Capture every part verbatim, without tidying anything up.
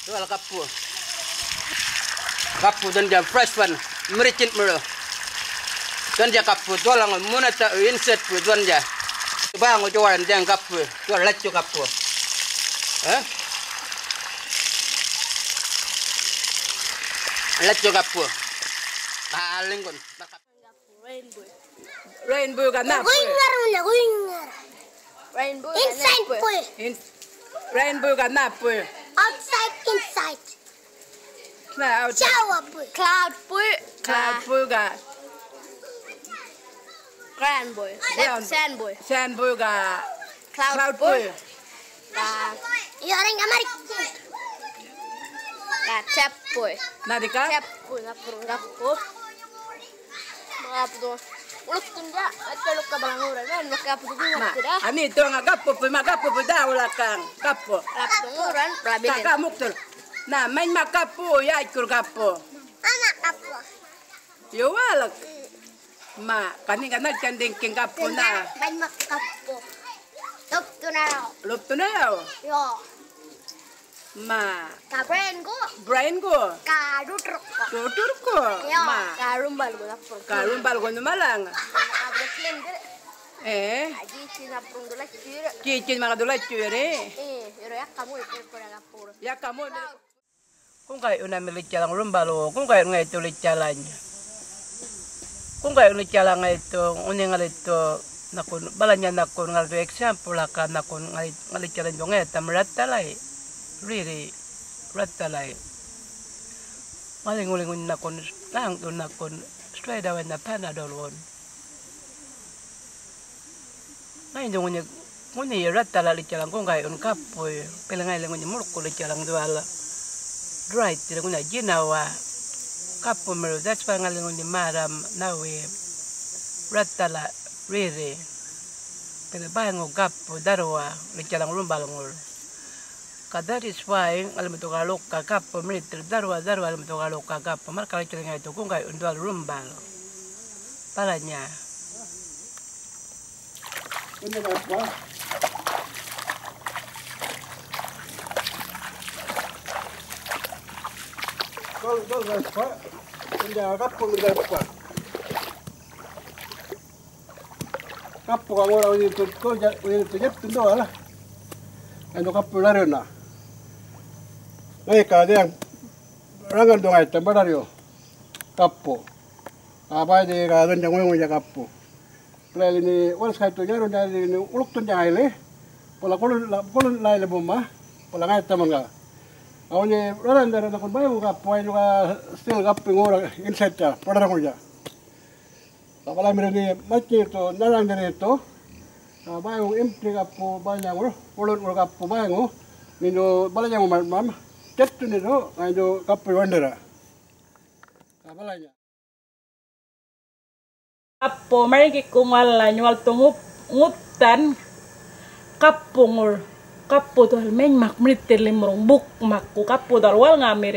Jual kapu. Kapu dan jam fresh one. Mericin mulu. Dan jam kapu jual ang muna ta inset pu jual jam. Bang jualan jam kapu. Jual lecu kapu. Eh? Lecu kapu. Paling kon. Rainbow. Rainbow ka na. Wingar na wingar. Rainbow Inside po. In Rainbow ka na po. Outside, inside. Na outside. Shower po. Cloud po. Cloud po ka. Grand boy. Brown. Sand boy. Sand po ka. Cloud, Cloud boy. po. Yoring amarik. Ka tap boy. Nadi ka? Tap boy na puro gapo. Mga po. Ulok tunda at kalok ka balangura kan makapo Ma, dinga tira. ani ito nga gapo po, magapo po daw wala kang gapo. Lapunguran prabili. Kakamuk to. Na, may makapo, yay kur gapo. Anak apo. Yo wala. Ma, kani ka nagkanding king gapo na. May makapo. Dokto na raw. Lupto na yaw. Yo. Ma, Ka-brain ko. brain ko. Ka-dutrok ko. Tutur ko. Yo. Ma, Karumbal ko na puro. karumbal ko numalang. Abro slim dire. Eh, Aji sinapung dula tira. kichin mga dulat yure. Eh, pero yak kamu itu pura gapuro. Ya kamu. Kung kayo na milit chalang rumbalo, kung kayo nga ito ulit chalang. Kung kayo ulit chalang nga ito, uning nga ito, nakun, bala niya nakun nga ito, example ka nakun nga ito chalang yung nga ito, maratalay. Really, ratalay. Maling-uling nakun, lang doon nakun, straight away na Panadol won. Ngayon yung ngunya, ngunya ratala li chalang kung kayo kapoy, pila ngayon ngunya mulko li chalang duwala. Right, tira ngunya ginawa, kapoy meron, that's why ngayon ngunya maram nawe, ratala, really. Pila bayang ng kapoy, darwa, li chalang rumbalangol. That is why, alam mo ito kalok ka kapo, militar, darwa, darwa, alam mo ito kalok ka kapo, markali ito nga ito, kung kayo undual rumbal. Para niya. Ano ba ito? Kol, kol, ba ito? Hindi ako kapo, hindi ako. Kapo ka muna, hindi ito, hindi ito, hindi ito, ala. Ano kapo na rin na? Ngayon ka, diyan, rangan doon nga ito, bararyo, kapo. Apa di ka doon diyang nguyong niya kapo. Pala ni, walas ka ito niya, ron niya, ulok to niya ngayon eh. Pala kulon, kulon laila mo ma, pala nga ito mga. Ako niya, rangan na rin ako, bayo kapo, ay ka still kapo yung ura, inside siya, parang ko niya. Kapala meron ni, matya ito, narang na rin ito. Bayo empty kapo, bayo niya, kulon ura kapo, bayo, nino, bala niya mo mama. Jatuh ni tu, ayo kapu wandera. Apa lagi? Kapo, mari kung wala nyual tungup ngutan kapungul kapo tu hal main mak meritir limurung buk makku kapo darwal ngamire.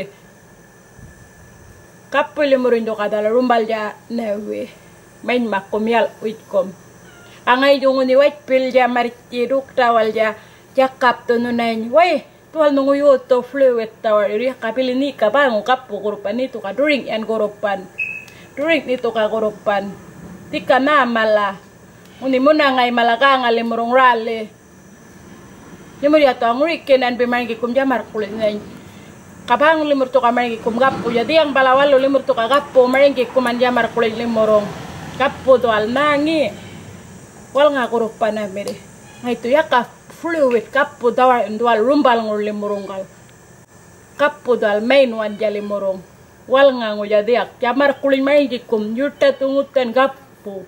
Kapo limurung do kadala rumbal ja newe main mak komial uitkom. Angai jungu ni white pill ja maritiruk tawal ja jakap tu nunain. Wai tual nungu yoto fluid tawar iri kapili ni kabangu kapo korupan itu ka drink yan korupan. Drink nito ka korupan. Tika na mala. Uni muna ngay malaka nga limurong rally. Limur yato ang rikin an bimaringi kum jamar kulit ngay. Kabang limur to ka maringi kum gapo. Jadi ang balawalo limur to ka gapo maringi kum an jamar kulit limurong. Gapo to al nangi. Wal nga korupan na mire. Ngay to ya ka fluid kapu dawar indual rumbal ngur limurong kal kapu dal main wan jali murong wal nga ngu jadiak jamar kulin main jikum yurta tungutan kapu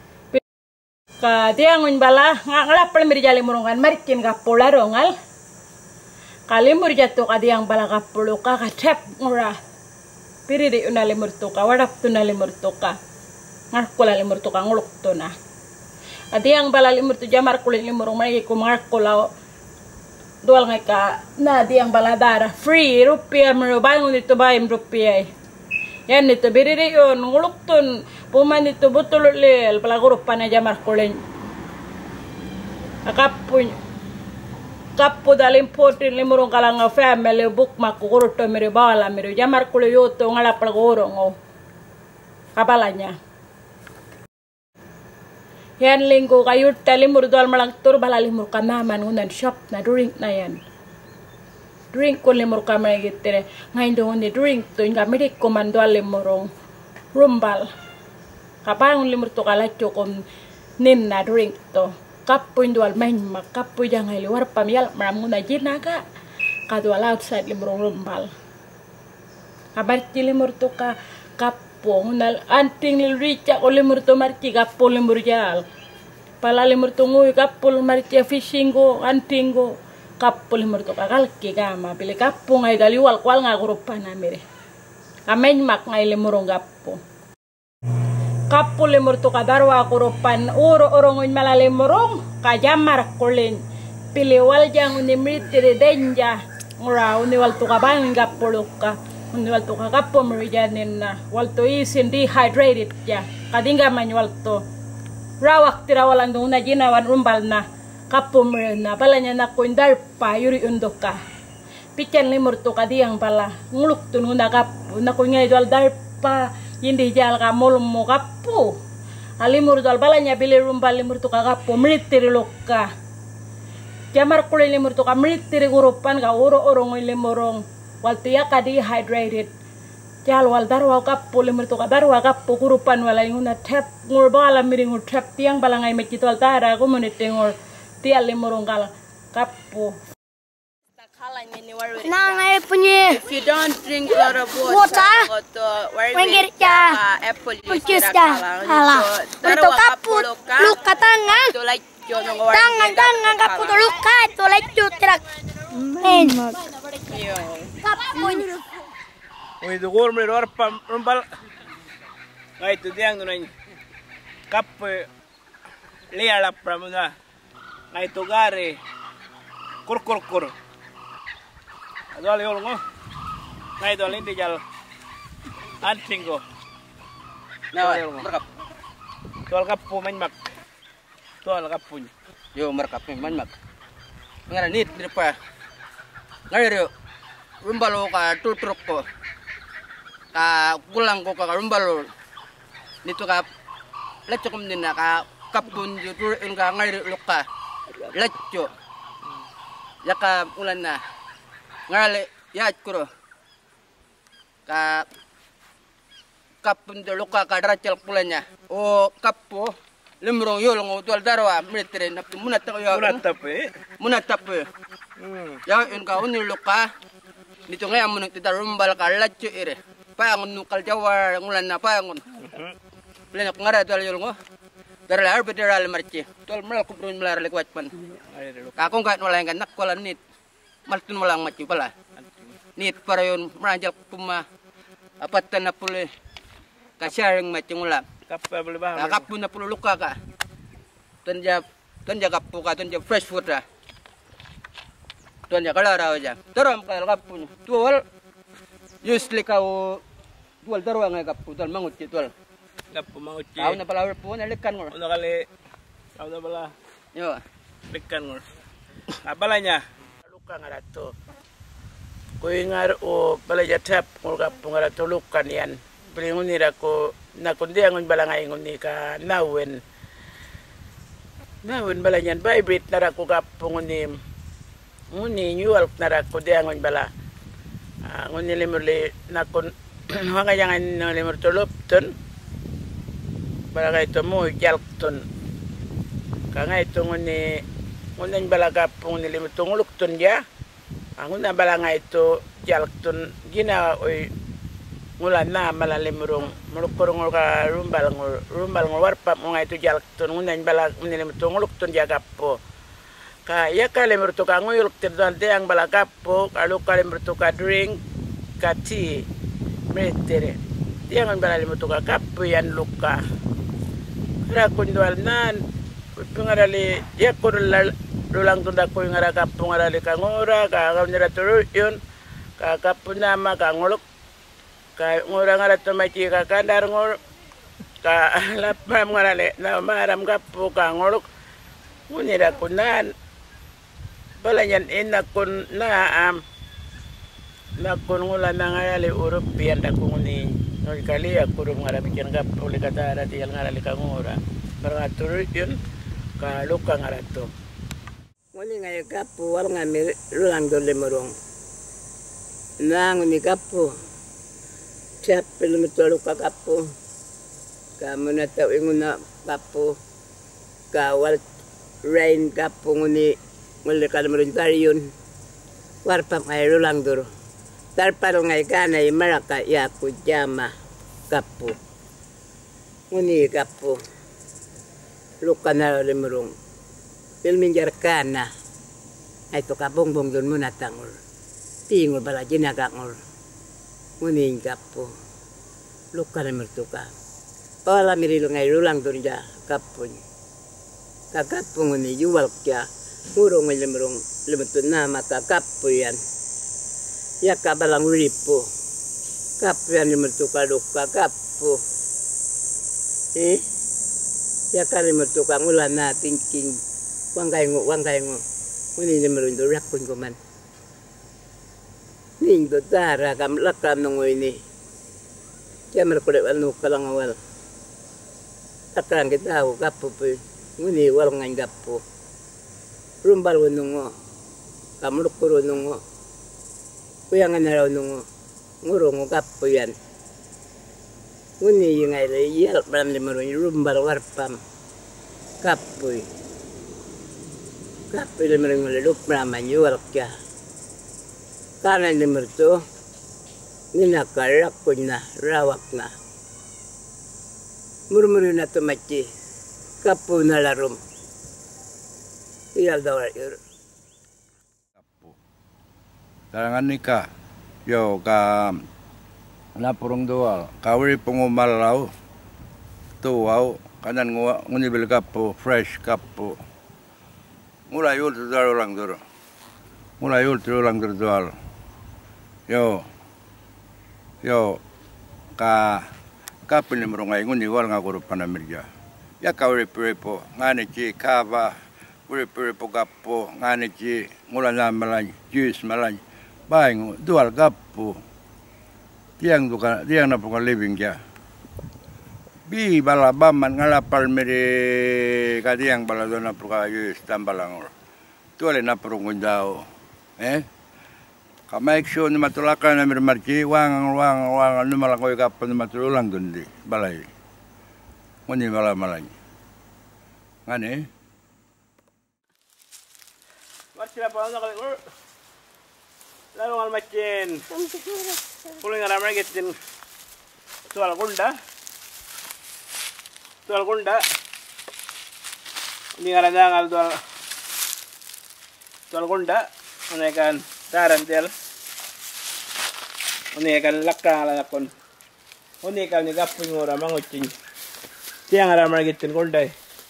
ka diang un bala nga ngalapal mir jali murong kan marikin kapu larongal kalimur jatuh ka diang bala kapu luka ka tap ngura piri di unalimur tuka wadap tunalimur tuka ngakula limur tuka nguluk tuna adi yang balal imur tu jamar kulit limur mai ko mar kulau dual ngai ka na di yang baladara free rupiah mer bangun itu bayim rupiah yan itu biriri yon nguluk tun puman itu betul lel pala guru pana jamar kulit akapun kappo dalim potin limurong kalanga family book makukurto miri bala miri jamar kulo yoto ngalapal gorong kabalanya yan linggo kayut talimur dal malang tur balalimur kanaman unan shop na drink na yan drink ko limur kamay gitere ngayon doon ni drink to yung kamirik komando limurong rumbal kapang limur to kalatyo kom nin na drink to kapoy dual main mak kapoy jangan luar pamial maramuna jinaga kadwal outside limurong rumbal kabar limur to ka kapo nal anting lirica ko limur to marci kapo limur jal pala limur to nguy kapo marci fishing go anting go kapo limur to kakalki kama pili kapo ngay daliwal kwal nga grupan namire kamen mak ngay limurong kapo kapo limur to kadarwa grupan uro orongon malalimurong kajamar kulin piliwal jang unimitiri denja ngura uniwal to kabang kapo luka uniwal to kapo merijanin na wal to isin dehydrated ya kadingga manual to rawak tirawalan dong na jinawan rumbal na kapo merena palanya na kuindar pa yuri undoka pican limur to kadiyang pala nguluk to nuna kapo na kuingay dal darpa hindi jal kamol mo kapo alimur dal palanya bili rumbal limur to kapo military loka jamar kulin limur to ka military gurupan ka uro orong limurong wal tiya ka dehydrated jal wal darwa kapo limur to ka darwa kapo gurupan wala nguna tap ngur bala miring ngur tap tiang balangay mekitol tara community ngur tial limurong kal kapo Nah, ngayon punya If you don't drink a lot of water, Water? goto wari Wengir wing ka. ka apple juice Pucus kira ka. kalang. Hala. So, Berito darawa kaput. kapulo ka. Luka tangan. Ito like yun ang wari Tangan, wing tangan kaput. kalang. Luka. Ito lecture. Tirak. Men. Yun. Kapun. Oi dugur mri ror pam rumbal. Ngai tu diang nunai. Kap liala pramuna. Ngai tu gare. Kur kur kur. Adol yol ngo. Ngai dol indi jal. Antingo. Nah, merkap. Tol kapu manmak. Tol kapunya. Yo merkap man mak. Ngara nit ni pa. Ngara rumbalo ka tutruk ko. Ka kulang ko ka rumbalo. Nito ka leccho kum din na ka kapun ju tur in ka ngara luka. Leccho. Yaka ulan na. Ngale ya kuro. Ka kapun de luka ka drachel kulanya. O kapo limrong yol ngo tual darwa military na munat ko yo. Munat tapi. Munat tape. Hmm. Ya en ka unil luka. Nito nga amun ti darumbal ka latcho ire. Paangon nukal jawar ngulan na paangon. Plena ngara tual yol ngo. Daral arbitral marci. Tual mal kubrun melar lekwat pan. Ka kong kat wala kan nak wala nit. Maltun walang maci pala. Nit para yon meranjal puma apatan na pule. Ka sharing maci ngulam. Kappa boleh bah. Kakap pun na puluh luka ka. Tunja tunja kapu ka tunja fresh food ra. Tunja kalara aja. Teram ka kapu. Tual usually kau tual darwa ngai kapu tual mangut tual. Kappa mau ci. Kau na pala po na lekan ngor. Una kali. Kau na bala. Yo. Lekan ngor. Abalanya. Luka ngarato. Kuy ngar o balaja tap ngor kapu ngarato lukan yan. Pelingon nira ko na kundi ang balangay nguni ka nawen. Nawen balanyan vibrate nara ko kapu nguni. Nguni New York nara ko di ang bala. Nguni limurli na kun hanga jangan limur tulupton. Balagay to mo jalkton. Kanga ito nguni ngunan bala kapu nguni limur tungulukton ya. Ang una balangay to jalkton gina oy ngulan na malalimurong mulukurong ka rumbal ngul rumbal ngul warpa mo nga ito jalkton ngunan bala unilim tungulukton ya kapo ka ya kalimur to ka nguyuluk tirdante ang bala kapo kalu kalimur to ka drink ka tea metere tiang ang bala limur to ka kapo yan luka kara kundual nan pengarali ya kurul lulang tunda ko ngara kapo ngarali ka ngora ka ngira turu yun ka kapo nama ka nguluk ka ngora ngara to maci ka kandar ngor ka lapam ngara le na maram kapu ka ngorok ngunira kunan Balayan ina kun na am na kun ngula na ngayali European da kung ni nol kali ako rum ngara bikin gap uli katara di yang ngarali kangura barangatur yun ka luka ngarato nguli ngaya gapu wal ngami rulang dole merong nang ni gapu siap belum luka gapu kamu na tau inguna gapu kawal rain gapu nguni nguli kalmerin tariun warpam ay rulang duro tarparo ngay kanay maraka yaku jama kapu nguni kapu luka na limurong pilminjar kana ay to kabongbong dun muna tangol tingol bala jinagangol nguni kapu luka na mertuka pala mirilo ngay rulang dun ja kapun kakapu nguni juwal kya ngurong may limurong limutun na maka kapu yan ya kabalang ripo kapu yang dimertuka luka kapu eh ya kali mertuka ngulana thinking wangkai ngo wangkai ngo ini dimerundo rakun koman ning do tara kam lakam nongo ini ya merkule anu kalang awal takang kita tahu kapu pe nguni wal ngai kapu rumbal nongo kam lukuro nongo kuyangan naraw nung ngurong kapo yan. Nguni yung ay layal param limarong rumbal warpam kapoy. Kapoy limarong laluk praman yuwal kya. Kanan limarto ninakarak ko na rawak na. Murmuri na tumachi kapo na larom. Iyal daw yun. Tarangan nikah, yo ka napurong dual, kawiri pengumalaw, tuwaw, kanan ngunibil kapo, fresh kapo. Mulai yul tudar ulang duro, mulai yul tudar ulang duro dual. Yo, yo, ka kapin ni merungai nguniwal ngakuru panamirja. Ya kawiri piripo, ngani ci kava, kawiri piripo kapo, ngani ci ngulana malany, juice malany. Baing dual gapu tiang duka tiang na puka living ya bi bala baman ngalapal mere kadiang bala dona puka yus tambalangor tuale na purungun dao eh kama action ni matulakan na mirmarki wang wang wang nu malangoy gapu ni matululang dundi balay ngoni bala malay ngane wat sila pa na kali lalu ngal macin, pulang ngaram lagi tin, tual gunda, tual gunda, ini ngaran ngal tual, tual gunda, ini kan tarantel, ini kan lakang ala nakon, ini kan ni gapung orang mangucing, tiang ngaram lagi tin gunda,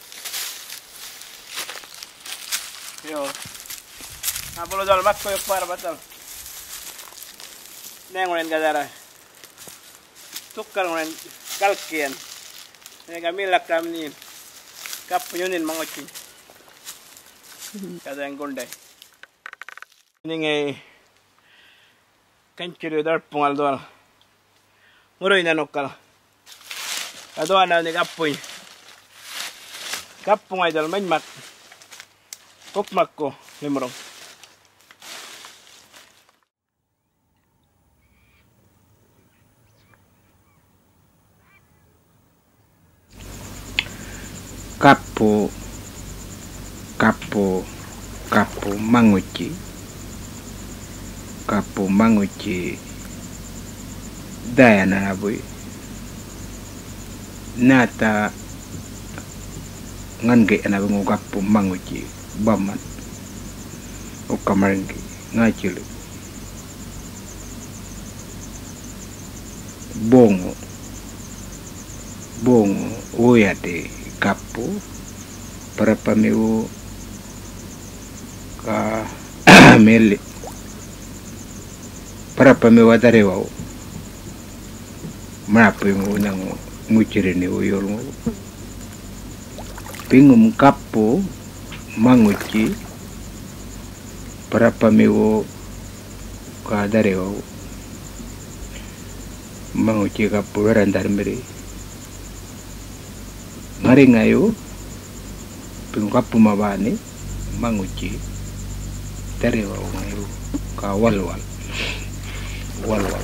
yo, apa lo jual mak koyok par batal. Neng ngoren kadara tukar ngoren kalkian neng kami lakam ni kap punyunin mangoci kada yang gondai ini ngai kanciri dar pungal doal muroi na nokal kado ana ni kapuy kapungay dal manmak kokmak ko limrong kapo kapo kapo manguci kapo manguci daya nanaboy nata ngange anabang kapo manguci baman o kamarngi ngachilo bongo bongo oyate kapo para pameu ka mele para pameu adarewa marapo mo nang mucire ni uyol mo pingum kapo manguci para pamiwo ka darewa manguci kapu randar meri ngari ngayo pingu kapu mabani manguci darewa ngayo ka walwal walwal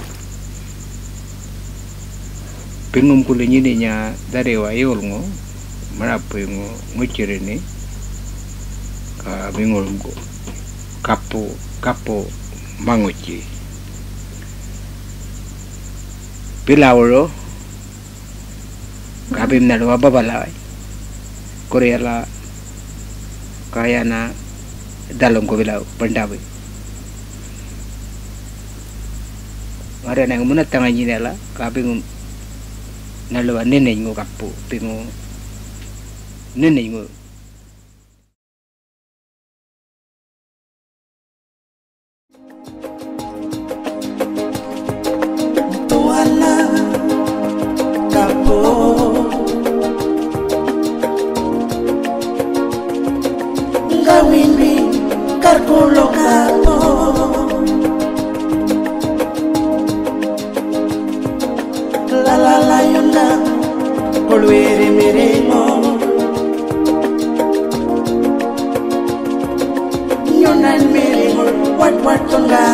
pingum kulinya nya darewa yol ngo marapu ngo ngucire ni ka bingol ngo kapu kapu manguci pilawlo kabim na luwa babalay koreala kaya na dalong ko bilaw pandawi ngare na muna tangan nila kabing na luwa nenay ngo kapu pingo nenay ngo What what